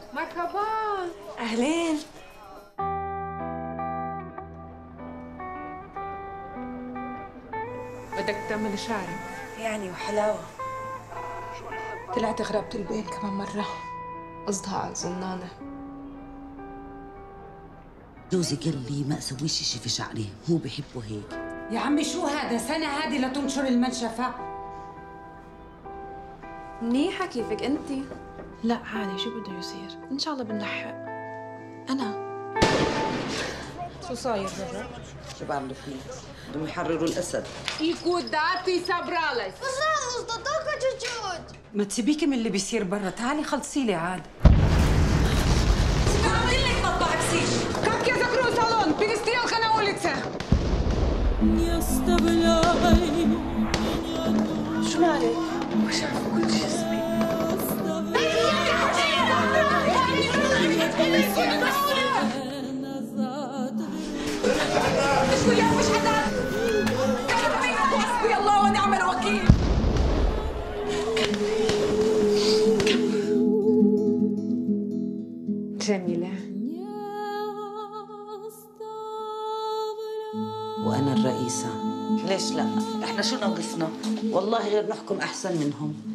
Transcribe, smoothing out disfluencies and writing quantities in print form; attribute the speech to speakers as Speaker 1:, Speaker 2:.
Speaker 1: مرحبا.
Speaker 2: أهلين.
Speaker 1: بدك تعمل شعري؟
Speaker 2: يعني وحلاوة. طلعت غرابة البين كمان مرة.
Speaker 1: قصدها زنانة.
Speaker 3: جوزي قال لي ما اسويش شي في شعري، هو بحبه هيك.
Speaker 2: يا عمي شو هذا؟ سنة هذه لتنشر المنشفة؟
Speaker 4: منيحة كيفك انتي؟
Speaker 5: لا عادي، شو بده يصير؟ ان شاء الله بنلحق. انا
Speaker 2: شو صاير هذا؟
Speaker 3: شو بعملوا فيه؟ بدهم يحرروا الاسد.
Speaker 1: يكوداتي سابرالس.
Speaker 2: ما تسيبيكي من اللي بيصير برا، تعالي خلصي لي عاد.
Speaker 1: Как я закрою салон? Перестрелка на улице.
Speaker 2: شو مالك؟ مش عارفة كل شيء اسمي.
Speaker 1: مش حدا. حسبي الله ونعم الوكيل. جميلة.
Speaker 3: وانا الرئيسة. ليش لا؟ احنا شو ناقصنا؟ والله غير نحكم احسن منهم.